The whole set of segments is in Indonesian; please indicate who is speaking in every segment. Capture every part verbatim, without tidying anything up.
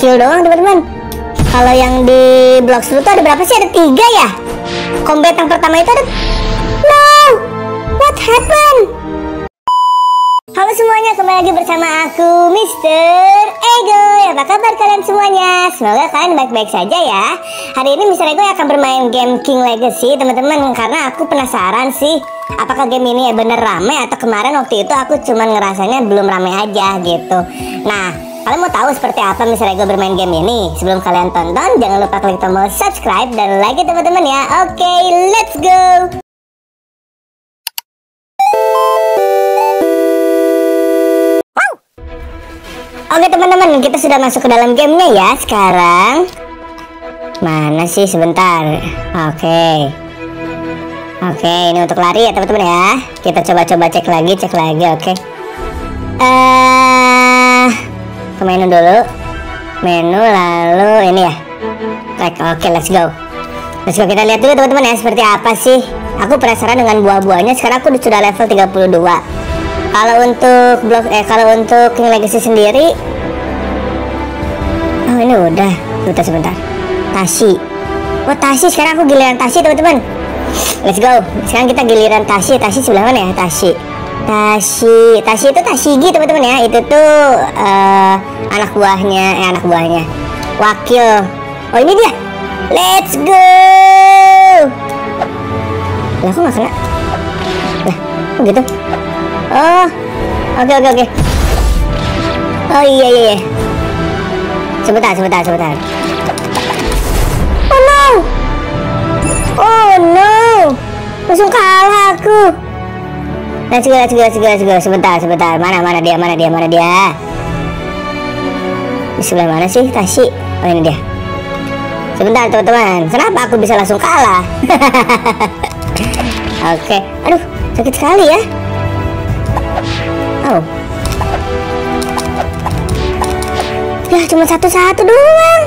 Speaker 1: kecil doang teman-teman. Kalau yang di blok sepuluh tuh ada berapa sih? Ada tiga ya. Combat yang pertama itu ada. No, what happened? Halo semuanya, kembali lagi bersama aku Mister Ego. Apa kabar kalian semuanya? Semoga kalian baik-baik saja ya. Hari ini Mister Ego akan bermain game King Legacy teman-teman, karena aku penasaran sih apakah game ini ya bener rame atau kemarin waktu itu aku cuman ngerasanya belum rame aja gitu. Nah, kalian mau tahu seperti apa Mister Ego bermain game ini? Sebelum kalian tonton, jangan lupa klik tombol subscribe dan like teman-teman ya. Oke, let's go. Oke teman-teman, kita sudah masuk ke dalam gamenya ya sekarang. Mana sih, sebentar. Oke Oke, ini untuk lari ya teman-teman ya. Kita coba-coba cek lagi, cek lagi. Oke uh, ke menu dulu. Menu lalu ini ya. Like, oke, let's go. Let's go, kita lihat dulu teman-teman ya seperti apa sih. Aku penasaran dengan buah-buahnya. Sekarang aku sudah level tiga puluh dua. Kalau untuk blok eh kalau untuk King Legacy sendiri, oh ini udah. Sebentar sebentar. Tashi. Oh Tashi, sekarang aku giliran Tashi teman-teman. Let's go. Sekarang kita giliran Tashi. Tashi sebelah mana ya? Tashi. Tashi. Tashi itu Tashigi teman-teman ya. Itu tuh uh, anak buahnya, eh anak buahnya. Wakil. Oh ini dia. Let's go. Lah kok nggak kena? Lah kok gitu? Oh, oke oke oke. Oh iya iya iya. Sebentar sebentar sebentar. Oh no. Oh no. Langsung kalah aku. Let's go let's go let's go let's go. Sebentar sebentar. Mana mana dia mana dia mana dia. Di sebelah mana sih Tashi? Oh ini dia. Sebentar teman-teman. Kenapa aku bisa langsung kalah? Oke. Aduh sakit sekali ya. Oh. Ya cuma satu-satu doang.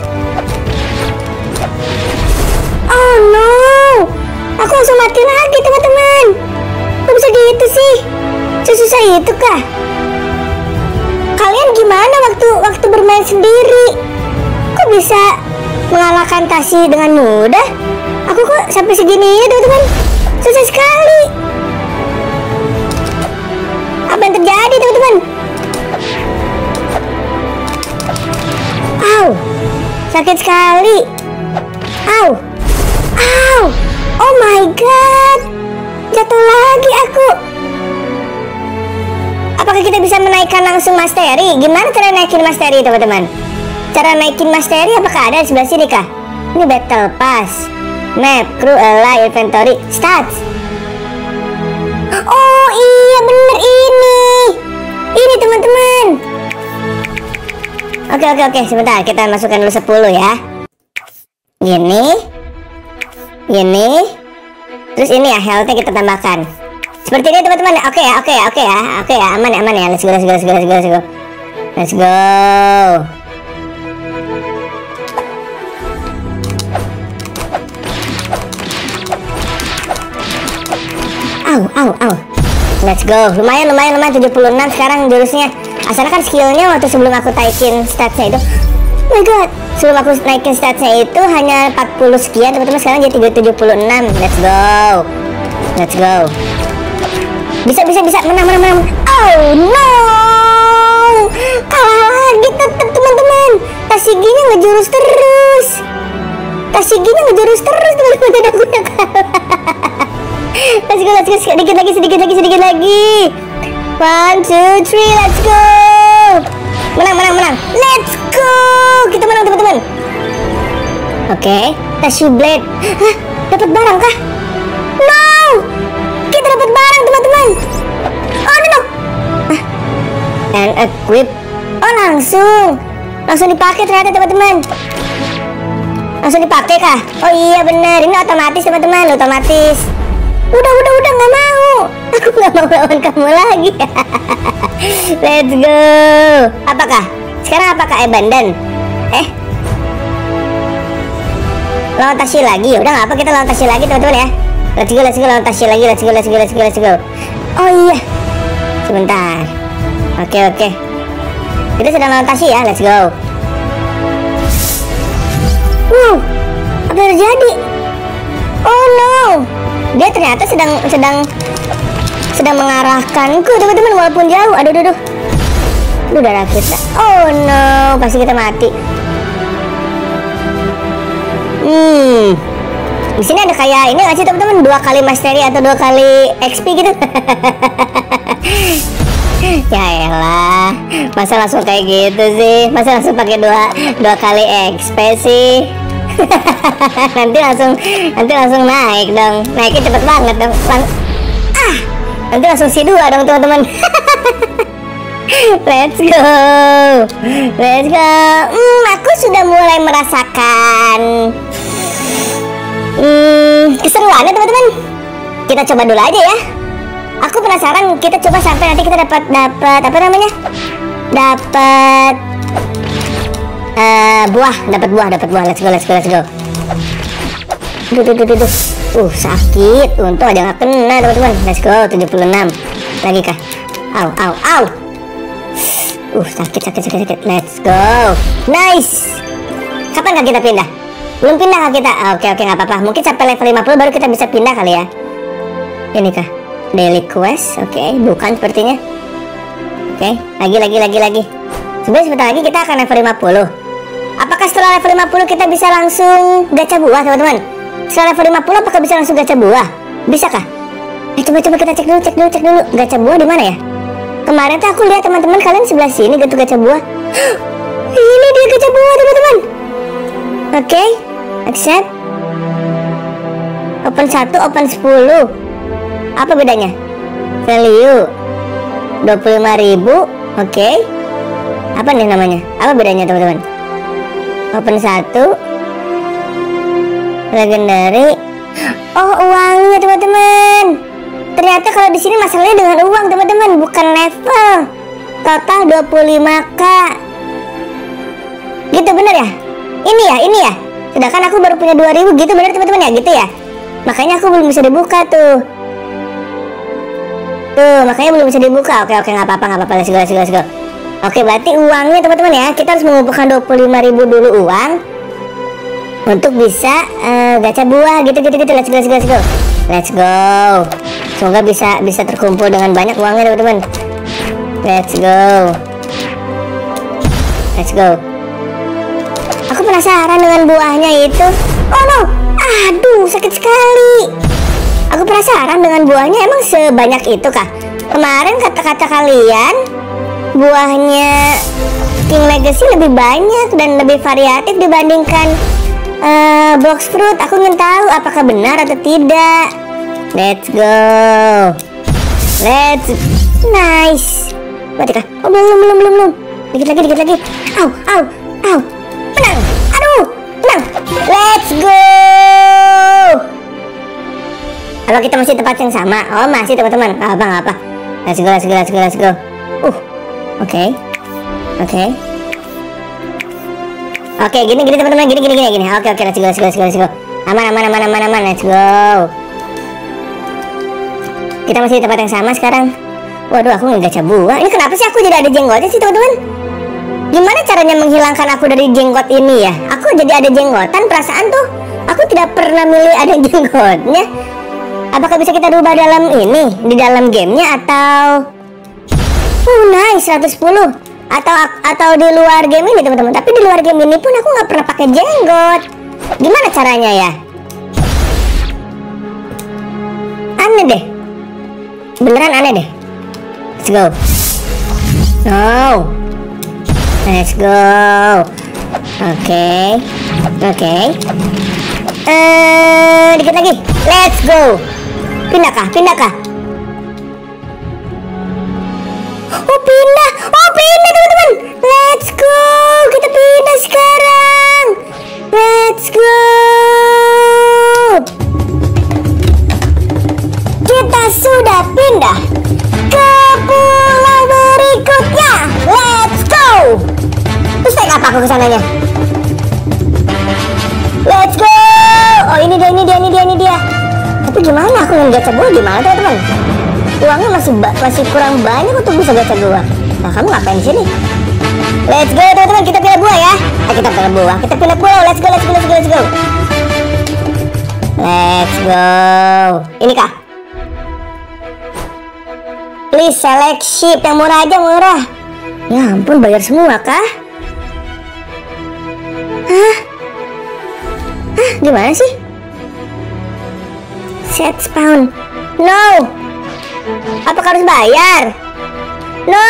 Speaker 1: Oh no. Aku langsung mati lagi teman-teman. Kok bisa gitu sih? Susah itu kah? Kalian gimana waktu waktu bermain sendiri? Kok bisa mengalahkan Tashi dengan mudah? Aku kok sampai segini ya teman-teman. Susah sekali. Apa yang terjadi teman-teman? Au, sakit sekali. Au, au, oh my god, jatuh lagi aku. Apakah kita bisa menaikkan langsung mastery? Gimana cara naikin mastery teman-teman? Cara naikin mastery apakah ada di sebelah sini kah? Ini battle pass, map, crew, ally, inventory, stats. Oh iya bener ini. Ini teman-teman. Oke oke oke, sebentar kita masukkan dulu sepuluh ya. Gini. Gini. Terus ini ya health-nya kita tambahkan. Seperti ini teman-teman. Oke ya, oke ya, oke ya. Oke ya, aman ya, aman ya. Let's go, let's go, let's go, let's go, let's go. Let's go. Au, au, au. Let's go. Lumayan, lumayan, lumayan. tujuh puluh enam sekarang jurusnya. Asalnya kan skillnya waktu sebelum aku naikin statsnya itu, oh my god, sebelum aku naikin statsnya itu hanya empat puluh sekian teman-teman. Sekarang jadi tujuh puluh enam. Let's go. Let's go. Bisa, bisa, bisa. Menang, menang, menang. Oh no. Kalah lagi tetap teman-teman. Tashiginya ngejurus terus. Tashiginya ngejurus terus teman-teman. Aku udah kalah. Let's go, let's go, sedikit lagi, sedikit lagi, sedikit lagi. One, two, three, let's go. Menang, menang, menang. Let's go. Kita menang teman-teman. Oke, okay. Tashi Blade. Hah, dapat barang kah? No, kita dapat barang teman-teman. Oh no, no. Ah. And equip. Oh langsung, langsung dipakai ternyata teman-teman. Langsung dipakai kah? Oh iya benar, ini otomatis teman-teman, otomatis. Udah, udah, udah, nggak mau. Aku nggak mau lawan kamu lagi. Let's go. Apakah? Sekarang apakah abandon? Eh? Lawan Tashi lagi? Udah nggak apa, kita lawan Tashi lagi teman-teman ya. Let's go, let's go, lawan Tashi lagi. Let's go, let's go, let's go, let's go. Oh iya. Sebentar. Oke, oke. Kita sedang lawan Tashi ya, let's go. terjadi? Oh no, dia ternyata sedang sedang sedang mengarahkanku teman-teman, walaupun jauh. Aduh, aduh, aduh. Lu darah kita. Oh no, pasti kita mati. Hmm, di sini ada kayak ini nggak sih teman-teman, dua kali mastery atau dua kali X P gitu. Ya elah, masa langsung kayak gitu sih? Masa langsung pakai dua dua kali X P sih? nanti langsung nanti langsung naik dong, naiknya cepet banget dong. Lang ah, nanti langsung si dua dong teman-teman. Let's go, let's go. Hmm, aku sudah mulai merasakan hmm, keseruannya teman-teman. Kita coba dulu aja ya. Aku penasaran, kita coba sampai nanti kita dapat dapat apa namanya? Dapat uh, buah, dapat buah, dapat buah. Let's go, let's go, let's go. Duh, duh, duh, duh, duh. Uh, sakit. Untung aja nggak kena teman-teman. Let's go, tujuh puluh enam. Lagi kah? Au, au, au. Uh, sakit, sakit, sakit, sakit. Let's go. Nice. Kapan kah kita pindah? Belum pindah kah kita? Oke, oke, nggak apa-apa. Mungkin sampai level lima puluh baru kita bisa pindah kali ya. Ini kah? Daily quest, oke, okay, bukan sepertinya. Oke, okay, lagi, lagi, lagi, lagi. Sebenarnya sebentar lagi kita akan level lima puluh. Apakah setelah level lima puluh kita bisa langsung gacha buah, teman-teman? Setelah level lima puluh apakah bisa langsung gacha buah? Bisakah? Eh, coba-coba kita cek dulu, cek dulu, cek dulu. Gacha buah di mana ya? Kemarin tuh aku lihat teman-teman kalian sebelah sini gitu gacha buah. Ini dia gacha buah, teman-teman. Oke, okay, accept. Open satu, open sepuluh. Apa bedanya? Value dua puluh lima ribu. Oke, okay. Apa nih namanya? Apa bedanya teman-teman? Open satu, legendary. Oh, uangnya teman-teman. Ternyata kalau di sini masalahnya dengan uang teman-teman, bukan level. Total dua puluh lima k. Gitu bener ya? Ini ya, ini ya. Sedangkan aku baru punya dua ribu gitu, bener teman-teman ya? Gitu ya. Makanya aku belum bisa dibuka tuh. Tuh, makanya belum bisa dibuka. Oke, oke, nggak apa-apa, nggak apa-apa. Let's go, let's go, let's go. Oke, berarti uangnya teman-teman ya, kita harus mengumpulkan dua puluh lima ribu dulu uang untuk bisa uh, gacha buah gitu-gitu gitu. Let's go, let's go, let's go. Let's go. Semoga bisa bisa terkumpul dengan banyak uangnya teman-teman. Let's go. Let's go. Aku penasaran dengan buahnya itu. Oh no, aduh sakit sekali. Aku penasaran dengan buahnya, emang sebanyak itu kah? Kemarin kata-kata kalian buahnya King Legacy lebih banyak dan lebih variatif dibandingkan uh, Box Fruit. Aku ingin tahu apakah benar atau tidak. Let's go. Let's nice. Mati kah? Oh belum belum belum belum. Dikit lagi dikit lagi. Au au au. Menang. Aduh menang. Let's go. Kalau kita masih tempat yang sama. Oh masih teman-teman. Gak apa gak apa. Let's go let's go let's go let's go. Uh. Oke. Okay. Oke. Okay. Oke okay, gini gini teman-teman, gini gini gini gini. Oke okay, oke okay, let's go let's go let's go let's go. Aman aman aman aman aman. Let's go. Kita masih di tempat yang sama sekarang. Waduh, aku nggak gacha buah. Ini kenapa sih aku jadi ada jenggotnya sih teman-teman? Gimana caranya menghilangkan aku dari jenggot ini ya? Aku jadi ada jenggotan, perasaan tuh aku tidak pernah milih ada jenggotnya. Apakah bisa kita rubah dalam ini, di dalam gamenya atau? Oh nice, seratus sepuluh. Atau atau di luar game ini teman-teman. Tapi di luar game ini pun aku nggak pernah pakai jenggot. Gimana caranya ya? Aneh deh. Beneran aneh deh. Let's go. No. Let's go. Oke. Okay. Oke. Okay. Eh, dikit lagi. Let's go. Pindah kah? Pindah kah? Oh pindah. Oh pindah teman-teman. Let's go. Kita pindah sekarang. Let's go. Kita sudah pindah ke pulau berikutnya. Let's go. Terus naik apa aku kesananya? Let's go. Oh ini dia, ini dia, ini dia, ini dia. Tapi gimana aku ngegacha buah gimana teman-teman? Uangnya masih masih kurang banyak untuk bisa gacha buah. Nah kamu ngapain di sini? Let's go teman-teman, kita pilih buah ya. Nah, kita pilih buah, kita pilih pulau. Let's go, let's go, let's go, let's go. Let's go. Ini kah? Please select ship yang murah aja, murah. Ya ampun, bayar semua kah? Hah? Hah, gimana sih? Set spawn. No. Apakah harus bayar? No.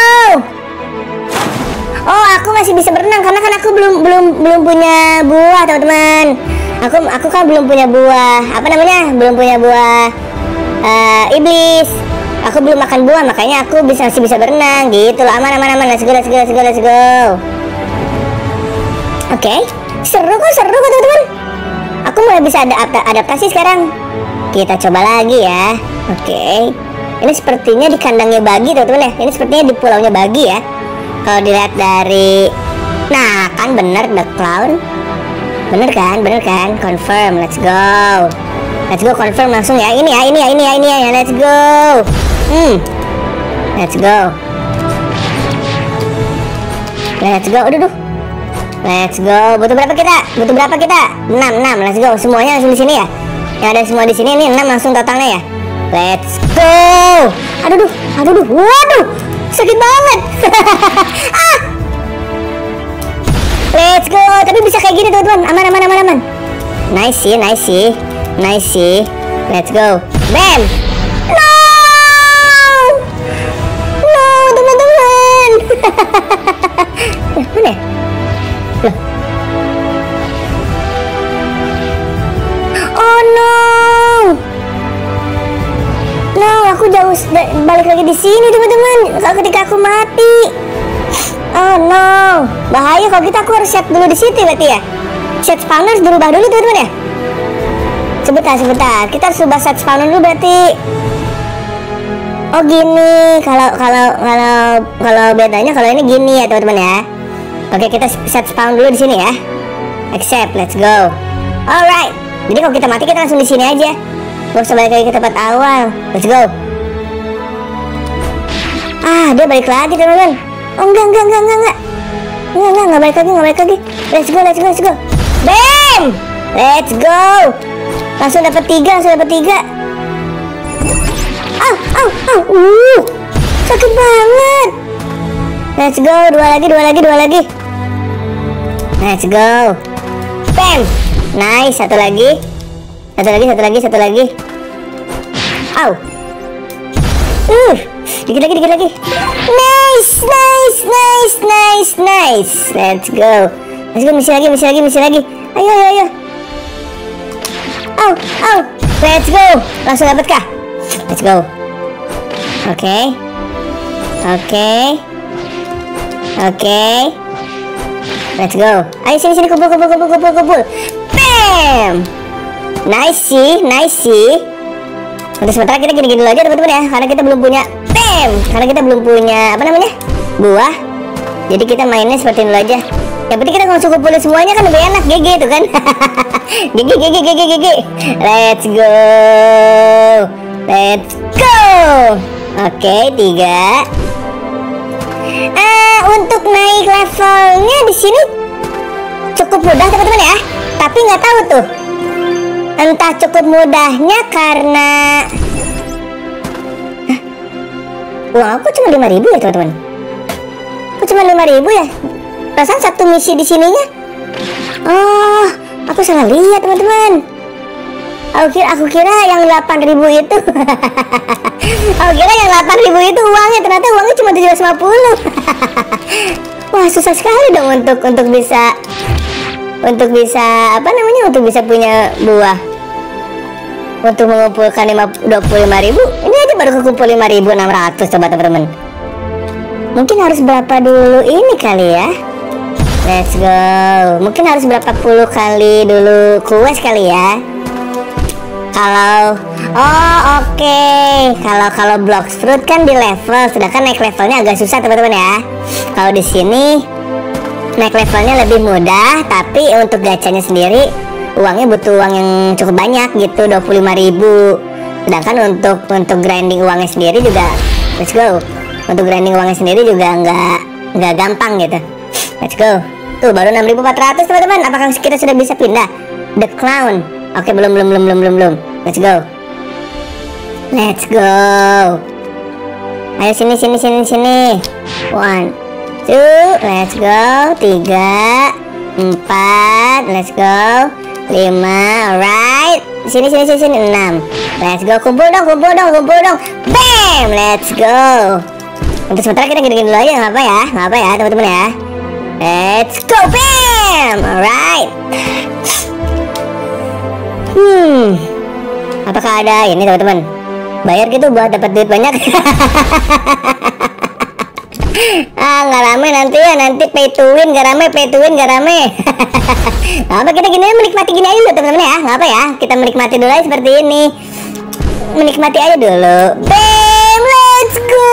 Speaker 1: Oh, aku masih bisa berenang karena kan aku belum belum belum punya buah, teman-teman. Aku aku kan belum punya buah. Apa namanya? Belum punya buah uh, iblis. Aku belum makan buah, makanya aku bisa masih bisa berenang gitu loh. Aman aman aman. Let's go, let's go, let's go, let's go. Oke. Okay. Seru kok, seru kok, teman-teman. Aku mulai bisa ada adaptasi sekarang. Kita coba lagi ya. Oke. Okay. Ini sepertinya di kandangnya Bagi, teman-teman ya. Ini sepertinya di pulaunya Bagi ya. Kalau dilihat dari, nah kan bener the clown, bener kan, bener kan, confirm, let's go, let's go, confirm langsung ya, ini ya, ini ya, ini ya, ini ya, let's go, hmm, let's go, let's go, aduh, let's go, butuh berapa kita, butuh berapa kita, enam, enam, let's go, semuanya langsung di sini ya, yang ada semua di sini, ini enam langsung totalnya ya, let's go, aduh, aduh, aduh, waduh. Sakit banget. Ah. Let's go. Tapi bisa kayak gini, teman-teman. Aman, aman, aman, aman. Nice sih, nice sih, nice sih. Let's go. Bam. No, no, teman-teman. Mana? Loh. Oh no. No, aku jauh balik lagi di sini, teman-teman. Kalau ketika aku mati, oh no, bahaya kalau kita. Aku harus set dulu di situ berarti ya. Set spawner harus dirubah dulu, teman-teman ya. Sebentar, sebentar. Kita harus rubah set spawner dulu berarti. Oh gini, kalau kalau kalau kalau bedanya kalau ini gini ya, teman-teman ya. Oke, kita set spawn dulu di sini ya. Accept, let's go. Alright. Jadi kalau kita mati kita langsung di sini aja. Gak usah balik lagi ke tempat awal. Let's go. Ah, dia balik lagi, teman-teman. Oh enggak, enggak, enggak, enggak, enggak. Enggak, enggak, enggak balik lagi, enggak balik lagi. Let's go, let's go, let's go. Bam! Let's go. Langsung dapat tiga, langsung dapat tiga. Au, au, au. Uh, sakit banget. Let's go, dua lagi, dua lagi, dua lagi. Let's go. Bam! Nice, satu lagi. Satu lagi, satu lagi, satu lagi. Au. Uh, dikit lagi, dikit lagi. Nice, nice, nice, nice, nice. Let's go. Let's go, misi lagi, misi lagi, misi lagi. Ayo, ayo, ayo. Au, au. Let's go. Langsung dapat kah? Let's go. Oke. Okay. Oke. Okay. Oke. Okay. Let's go. Ayo sini, sini, kumpul, kumpul, kumpul, kumpul, kumpul. Bam. Nice sih, nice sih. Untuk sementara kita gini-gini dulu aja, teman-teman ya, karena kita belum punya bam, karena kita belum punya apa namanya buah. Jadi kita mainnya seperti ini dulu aja. Yang penting kita langsung kumpulin semuanya kan lebih enak, G G itu kan. G G G G G G G G. Let's go, let's go. Oke, okay, tiga. Uh, untuk naik levelnya di sini cukup mudah, teman-teman ya. Tapi nggak tahu tuh. Entah cukup mudahnya karena Hah? Uang aku cuma lima ribu ya, teman-teman. Aku cuma lima ribu ya. Perasaan satu misi di sininya. Oh, aku salah lihat, teman-teman. Aku kira aku kira yang delapan ribu itu. Aku kira yang delapan ribu itu uangnya, ternyata uangnya cuma tujuh ratus lima puluh. Wah, susah sekali dong untuk untuk bisa untuk bisa apa namanya untuk bisa punya buah, untuk mengumpulkan dua puluh lima ribu. Ini aja baru kekumpul lima ribu enam ratus. Coba teman-teman, mungkin harus berapa dulu ini kali ya. Let's go. Mungkin harus berapa puluh kali dulu quest kali ya. Kalau oh oke okay. kalau kalau block fruit kan di level, sedangkan naik levelnya agak susah, teman-teman ya. Kalau di sini naik levelnya lebih mudah, tapi untuk gacanya sendiri uangnya butuh uang yang cukup banyak gitu, dua puluh lima ribu. Sedangkan untuk untuk grinding uangnya sendiri juga, let's go. Untuk grinding uangnya sendiri juga nggak nggak gampang gitu. Let's go. Tuh baru enam ribu empat ratus, teman-teman. Apakah kita sudah bisa pindah? The Clown. Oke, belum, belum, belum, belum, belum, belum. Let's go. Let's go. Ayo sini, sini, sini, sini. One, two, let's go. Tiga, empat, let's go. Lima, alright. Sini, sini, sini, sini. Enam. Let's go. Kumpul dong, kumpul dong, kumpul dong. Bam, let's go. Untuk sementara kita gini-gini dulu aja, nggak apa ya, nggak apa ya, teman-teman ya. Let's go, bam, alright. Hmm, apakah ada ini teman-teman? Bayar gitu buat dapat duit banyak? Ah, nggak rame nanti ya, nanti pay to win, nggak rame, pay to win, nggak rame. Apa kita gini menikmati gini aja dulu teman-teman ya, nggak apa ya? Kita menikmati dulu aja seperti ini, menikmati aja dulu. Bam, let's go.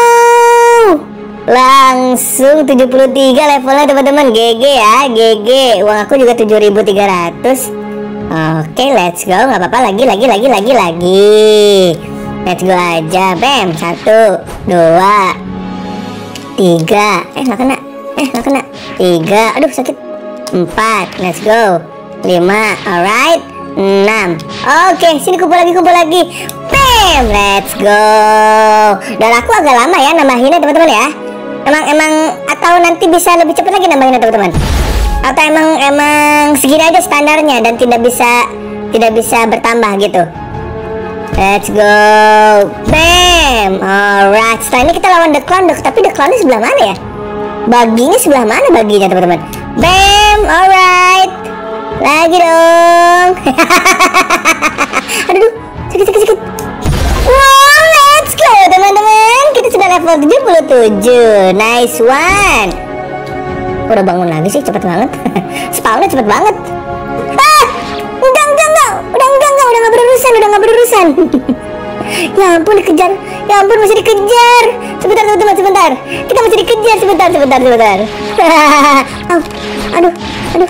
Speaker 1: Langsung tujuh puluh tiga levelnya teman-teman. G G ya, G G. Uang aku juga tujuh ribu tiga ratus. Oke, let's go. Nggak apa-apa, lagi, lagi, lagi, lagi, lagi. Let's go aja. Bam, satu, dua, tiga. Eh, nggak kena. Eh, nggak kena. Tiga. Aduh, sakit. Empat. Let's go. Lima. Alright. Enam. Oke, sini kumpul lagi, kumpul lagi. Bam, let's go. Dan aku agak lama ya nambahinnya teman-teman ya. Emang emang atau nanti bisa lebih cepat lagi nambahinnya teman-teman? Atau emang emang segini aja standarnya dan tidak bisa tidak bisa bertambah gitu? Let's go. Bam. Alright. Setelah ini kita lawan The Clown, tapi The Clown-nya sebelah mana ya? Baginya sebelah mana baginya teman-teman? Bam. Alright. Lagi dong. Aduh, sakit sakit sakit. Wow, let's go teman-teman. Kita sudah level tujuh puluh tujuh. Nice one. Udah bangun lagi sih, cepet banget. Spawnnya cepet banget. Ah, enggak, enggak, enggak. Udah enggak, enggak. Udah gak berurusan, udah gak berurusan. Ya ampun, dikejar. Ya ampun, masih dikejar. Sebentar, teman-teman, sebentar. Kita masih dikejar, sebentar, sebentar, sebentar. Oh, aduh, aduh.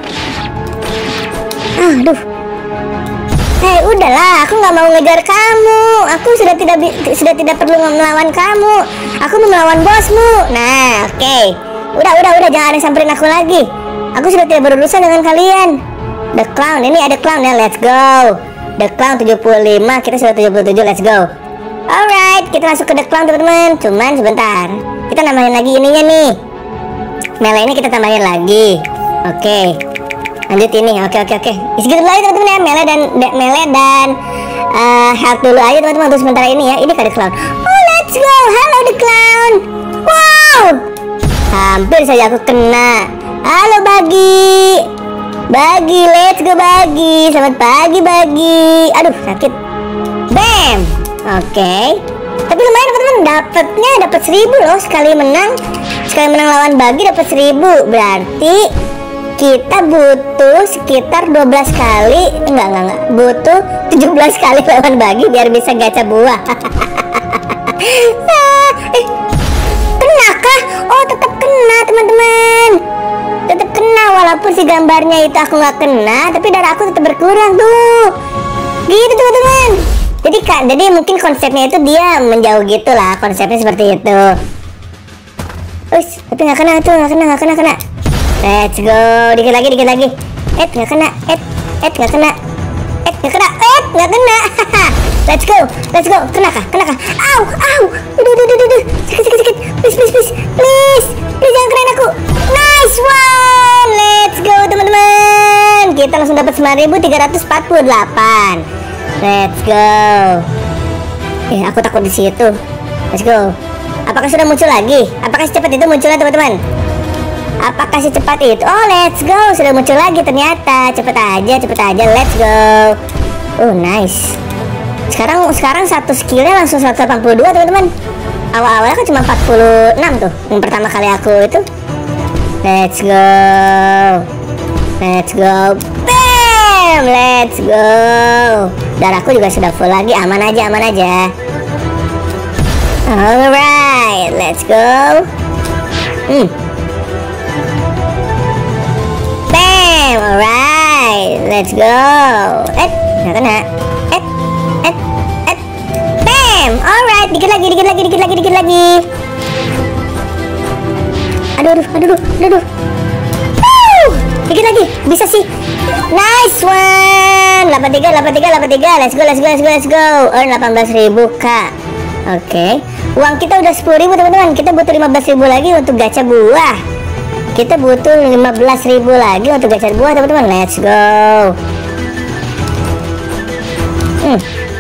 Speaker 1: Aduh. Hei, udahlah, aku nggak mau ngejar kamu. Aku sudah tidak sudah tidak perlu melawan kamu. Aku mau melawan bosmu. Nah, oke. Okay. Udah, udah, udah, jangan ada yang samperin aku lagi. Aku sudah tidak berurusan dengan kalian. The Clown, ini ada Clown ya. Let's go. The Clown tujuh puluh lima, kita sudah tujuh puluh tujuh. Let's go. Alright, kita masuk ke The Clown teman-teman. Cuman sebentar. Kita nambahin lagi ininya nih. Melee ini kita tambahin lagi. Oke. Okay. Lanjut ini, oke oke oke. Segitu dulu aja teman-teman ya, melee dan melee dan uh, health dulu aja teman-teman untuk sementara ini ya. Ini kan The Clown. Oh, let's go. Halo The Clown. Wow, hampir saja aku kena. Halo Bagi, Bagi, let's go Bagi. Selamat pagi Bagi. Aduh, sakit. Bam. Oke. Okay. Tapi lumayan teman-teman, dapatnya dapat seribu loh sekali menang. Sekali menang lawan Bagi dapat seribu. Berarti kita butuh sekitar dua belas kali, enggak, enggak, enggak, butuh tujuh belas kali lawan Bagi biar bisa gacha buah. Ah, eh, kena kah? Oh, tetap kena teman-teman. Tetap kena walaupun si gambarnya itu aku nggak kena, tapi darah aku tetap berkurang tuh. Gitu teman-teman. Jadi kak, jadi mungkin konsepnya itu dia menjauh gitulah, konsepnya seperti itu. Us, tapi nggak kena tuh, nggak kena, nggak kena, kena. Let's go, dikit lagi, dikit lagi. Eh, nggak kena, eh, eh, nggak kena, eh, nggak kena, eh, nggak kena. Let's go, let's go. Kena kah, kena kah? Au, au, udah, udah, udah, udah, sakit, sakit, sakit. Please, please, please, please, please jangan kenain aku. Nice one, let's go teman-teman. Kita langsung dapat sembilan ribu tiga ratus empat puluh delapan. Let's go. Eh, aku takut di situ. Let's go. Apakah sudah muncul lagi? Apakah secepat itu munculnya teman-teman? Apakah secepat itu? Oh, let's go. Sudah muncul lagi ternyata. Cepet aja, cepet aja. Let's go. Oh, nice. Sekarang sekarang satu skillnya langsung seratus delapan puluh dua teman-teman. Awal-awalnya kan cuma empat puluh enam tuh. Yang pertama kali aku itu. Let's go. Let's go. Bam. Let's go. Darahku juga sudah full lagi. Aman aja, aman aja. Alright. Let's go. Hmm. Bam. Alright. Let's go. Eh, nggak kena. Eh, eh, eh. Bam. Alright. Dikit lagi, dikit lagi, dikit lagi, dikit lagi. Aduh, aduh, aduh, aduh, aduh. Woo! Dikit lagi, bisa sih. Nice one. delapan tiga, delapan tiga, delapan tiga. Let's go, let's go, let's go, let's go. Earn delapan belas ribu kak. Oke, okay. Uang kita udah sepuluh ribu teman-teman. Kita butuh lima belas ribu lagi untuk gacha buah. Kita butuh lima belas ribu lagi untuk gacha buah teman-teman. Let's go. Hmm.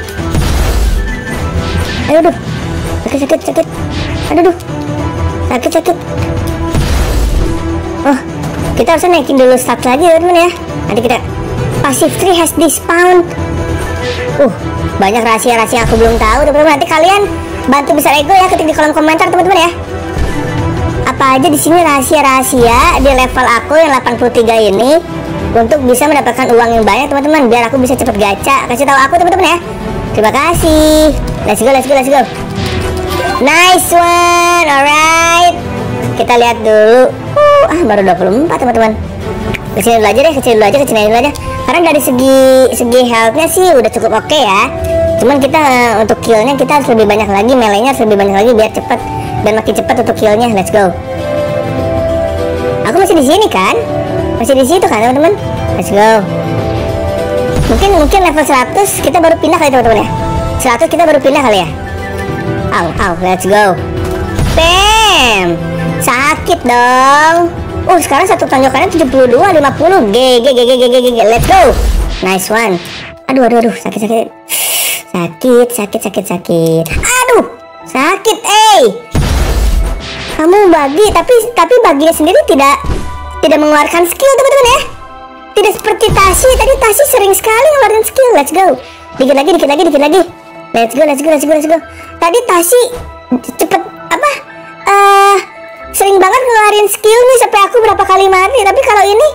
Speaker 1: Aduh, aduh. Sakit, sakit, sakit. Aduh, aduh. Sakit, sakit. Oh, kita harusnya naikin dulu stat lagi ya teman ya. Nanti kita passive tree has dispawned. Uh, banyak rahasia-rahasia aku belum tahu teman-teman. Nanti kalian bantu besar ego ya, ketik di kolom komentar teman-teman ya. Apa aja di sini rahasia-rahasia di level aku yang delapan puluh tiga ini untuk bisa mendapatkan uang yang banyak teman-teman, biar aku bisa cepet gacha. Kasih tahu aku teman-teman ya. Terima kasih. Let's go, let's go, let's go. Nice one. Alright. Kita lihat dulu. Uh, ah baru dua puluh empat teman-teman. Kecilin dulu aja deh, kecilin dulu aja, kecilin dulu aja. Karena dari segi segi healthnya sih udah cukup oke okay ya. Cuman kita uh, untuk killnya kita harus lebih banyak lagi, melee-nya harus lebih banyak lagi biar cepet, biar makin cepet untuk killnya. Let's go. Aku masih di sini kan? Masih di situ kan teman-teman? Let's go. Mungkin mungkin level seratus kita baru pindah kali teman-teman ya. seratus kita baru pindah kali ya. Au, au, let's go. Bam. Sakit dong. Oh, sekarang satu tonjokannya tujuh puluh dua, lima puluh. G, G, G, G, G, G, G. Let's go. Nice one. Aduh, aduh, aduh. Sakit, sakit. Sakit, sakit, sakit, sakit. Aduh, sakit, eh. Kamu bagi, tapi tapi baginya sendiri tidak tidak mengeluarkan skill teman-teman ya. Tidak seperti Tashi. Tadi Tashi sering sekali ngeluarin skill. Let's go. Dikit lagi, dikit lagi, dikit lagi. Let's go, let's go, let's go, let's go. Tadi Tashi cepet apa? Eh, uh, sering banget ngeluarin skill nih sampai aku berapa kali mati. Tapi kalau ini,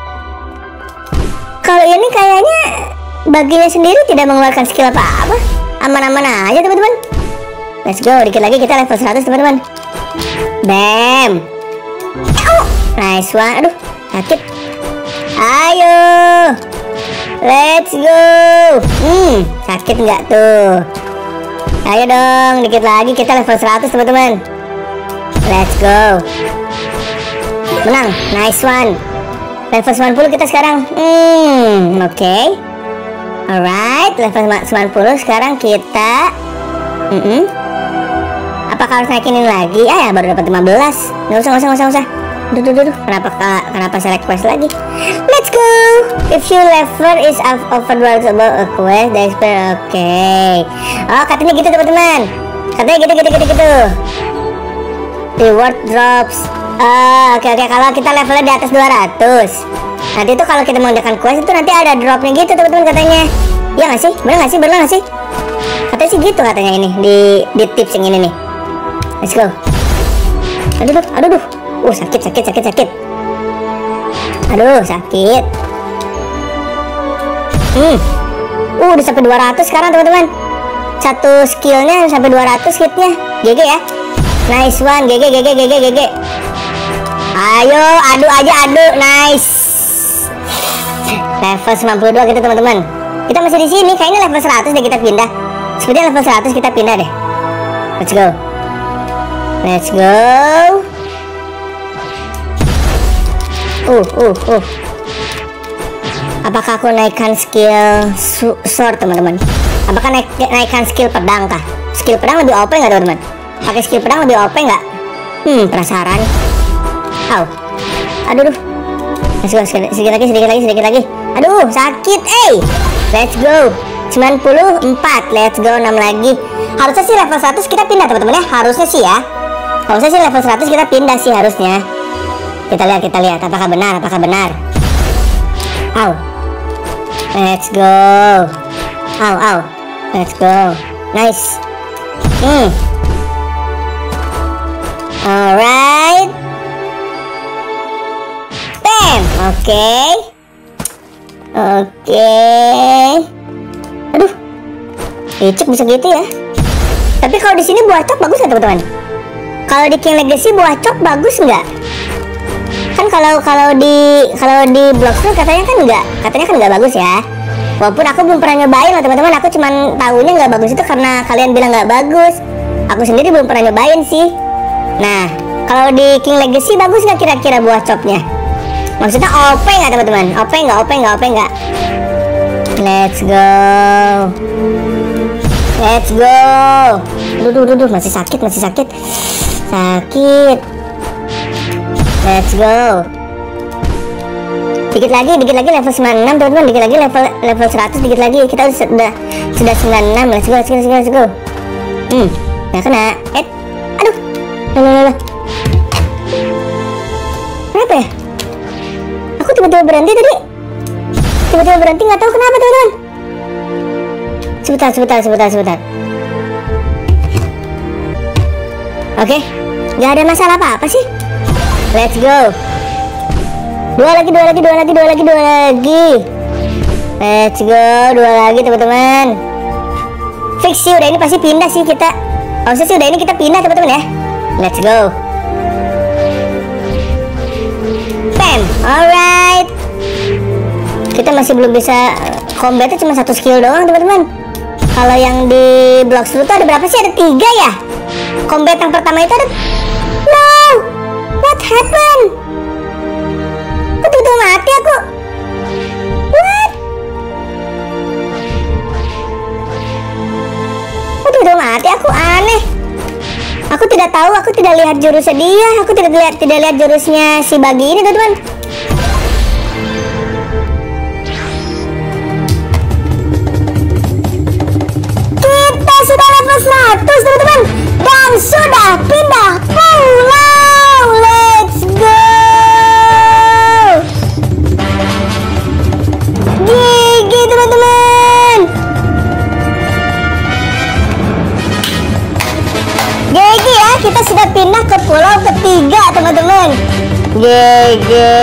Speaker 1: kalau ini kayaknya baginya sendiri tidak mengeluarkan skill apa-apa. Aman-aman aja teman-teman. Let's go. Dikit lagi kita level seratus teman-teman. Bam. Oh, nice one. Aduh, sakit. Ayo, let's go. Hmm, sakit nggak tuh? Ayo dong, dikit lagi kita level seratus teman-teman. Let's go. Menang, nice one. Level sembilan puluh kita sekarang. Hmm, oke. Okay. Alright, level sembilan puluh sekarang kita. Mm -mm. Apakah harus naikin ini lagi? Ah ya, baru dapat lima belas. Nggak usah, nggak usah, nggak usah, nggak usah. Duh, duh, duh, duh. Kenapa kenapa saya request lagi? Let's go. If your level is over dua ratus above a quest, the expert. Oke. Okay. Oh, katanya gitu teman-teman. Katanya gitu, gitu, gitu, gitu. Reward drops. Oh, oke, okay, oke. Okay. Kalau kita levelnya di atas dua ratus, nanti itu kalau kita menggunakan quest itu nanti ada dropnya gitu teman-teman katanya. Iya nggak sih? Bener nggak sih? Bener nggak sih? Katanya sih gitu katanya ini di di tips yang ini nih. Let's go. Aduh, aduh, aduh, aduh. Uh, sakit, sakit, sakit, sakit. Aduh, sakit. Hmm. Uh, udah sampai dua ratus sekarang, teman-teman. Satu skillnya sampai dua ratus hitnya. G G ya. Nice one. G G, G G, G G, G G. Ayo, adu aja, adu. Nice. Level sembilan puluh dua kita, teman-teman. Kita masih di sini. Kayaknya level seratus deh kita pindah. Sepertinya level seratus kita pindah deh. Let's go. Let's go. Uh, uh, uh. Apakah aku naikkan skill sword teman-teman? Apakah naik naikkan skill pedang kah? Skill pedang lebih O P nggak teman-teman? Pakai skill pedang lebih O P nggak? Hmm, penasaran. Au. Aduh, aduh. Let's go, sedikit lagi, sedikit lagi, sedikit lagi. Aduh, sakit, eh. Let's go. sembilan puluh empat. Let's go, enam lagi. Harusnya sih level seratus kita pindah teman-teman ya. Harusnya sih ya. Harusnya sih level seratus kita pindah sih harusnya. Kita lihat, kita lihat apakah benar, apakah benar. Au. Let's go. Au, au. Let's go. Nice. Hmm. Alright. Bam. Oke. Okay. Oke. Okay. Aduh. Icuk bisa gitu ya. Tapi kalau di sini buah cok bagus nggak teman-teman? Kalau di King Legacy buah cok bagus nggak? Kan kalau kalau di kalau di Bloxburg katanya kan enggak, katanya kan enggak bagus ya. Walaupun aku belum pernah nyobain loh teman-teman, aku cuman tahunya nggak bagus itu karena kalian bilang nggak bagus. Aku sendiri belum pernah nyobain sih. Nah, kalau di King Legacy bagus nggak kira-kira buah copnya? Maksudnya O P nggak teman-teman? O P nggak? O P nggak? O P nggak? Let's go. Let's go. Duh, duh, duh, duh. Masih sakit, masih sakit. Sakit. Let's go. Dikit lagi, dikit lagi level sembilan puluh enam teman-teman. Dikit lagi level level seratus, dikit lagi. Kita sudah sudah sembilan puluh enam. Let's go, let's go, let's go, let's go. Hmm, nggak kena. Eh, aduh. Loh, loh, loh. Kenapa ya? Aku tiba-tiba berhenti tadi. Tiba-tiba berhenti, nggak tahu kenapa teman-teman. Sebentar, sebentar, sebentar, sebentar. Oke, nggak ada masalah apa-apa sih. Let's go. Dua lagi, dua lagi, dua lagi, dua lagi, dua lagi. Let's go, dua lagi teman-teman. Fix sih, udah ini pasti pindah sih kita. Oh sih, udah ini kita pindah teman-teman ya. Let's go. Bam, alright. Kita masih belum bisa combatnya, cuma satu skill doang teman-teman. Kalau yang di Blox Fruit tuh ada berapa sih? Ada tiga ya. Combat yang pertama itu ada. No, what happened? Aku tiba-tiba mati aku. What? Aku tiba-tiba mati aku, aneh. Aku tidak tahu, aku tidak lihat jurusnya dia. Aku tidak lihat tidak lihat jurusnya si Bagi ini teman-teman. Kita sudah level seratus teman-teman. Dan sudah pindah pulau. Let's go. Gigi teman-teman. Gigi ya, kita sudah pindah ke pulau ketiga teman-teman. Gigi.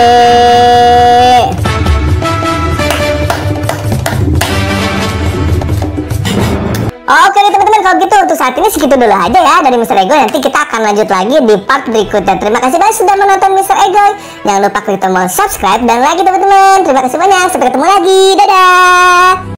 Speaker 1: Oke nih teman-teman, kalau gitu untuk saat ini segitu dulu aja ya dari Mister Ego. Nanti kita akan lanjut lagi di part berikutnya. Terima kasih banyak sudah menonton Mister Ego. Jangan lupa klik tombol subscribe dan like teman-teman. Terima kasih banyak, sampai ketemu lagi. Dadah.